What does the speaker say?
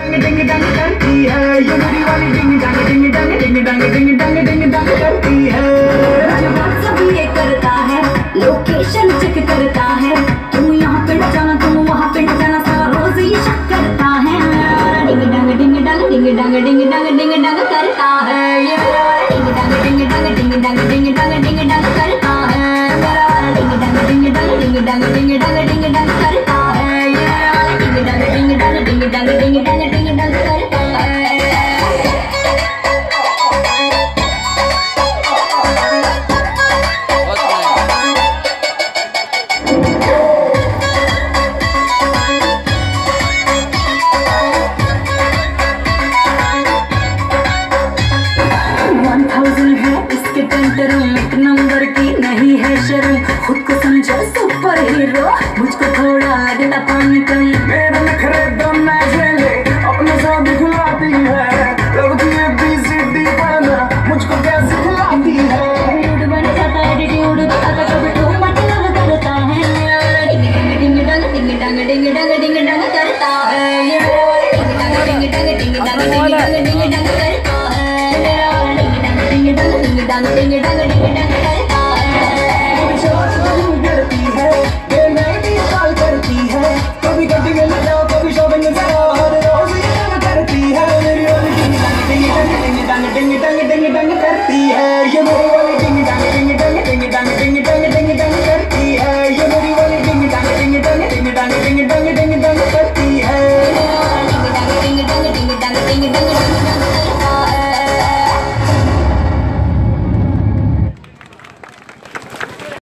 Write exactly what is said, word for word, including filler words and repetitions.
डिंग डंग करती है ये मेरी वाली डिंग डंग डिंग डंग डिंग डंग डिंग डंग डिंग डंग करती है। मुझे व्हाट्सएप ये करता है, लोकेशन चेक करता है, तुम यहाँ पे न जाना तुम वहाँ पे न जाना, सारा रोज ये शक करता है। डिंग डंग डिंग डंग डिंग डंग डिंग डंग डिंग डंग करता है ये मेरा वाला डिंग डंग डिंग डंग डिंग डंग डिंग डंग डिंग डंग करता है। मेरा वाला डिंग डंग डिंग डंग डिंग डंग डिंग डंग डिंग डंग करता है ये मेरा वाला डिंग डंग डिंग डंग डिंग डंग डिंग डंग डिंग डंग करता है। एक नंबर की नहीं है शर्म, खुद को समझो सुपर हीरो, मुझको थोड़ा देता पानी कम। मेरे नखरे दम ना झेले अपने साथ खिलाती है, लगती है बीसीडी पढ़ना मुझको कैसे खिलाती है। मूड बन जाता है एटीट्यूड दिखाता कभी तो मतलब करता है। डिंग डिंग डंग डिंग डंग डिंग डंग डिंग डंग करता है ये मेरा वाला डिंग डंग डिंग डंग डिंग डंग डिंग डंग डिंग डंग करता है। मेरा वाला डिंग डंग डिंग डंग डिंग डंग डिंग डंग डिंग डंग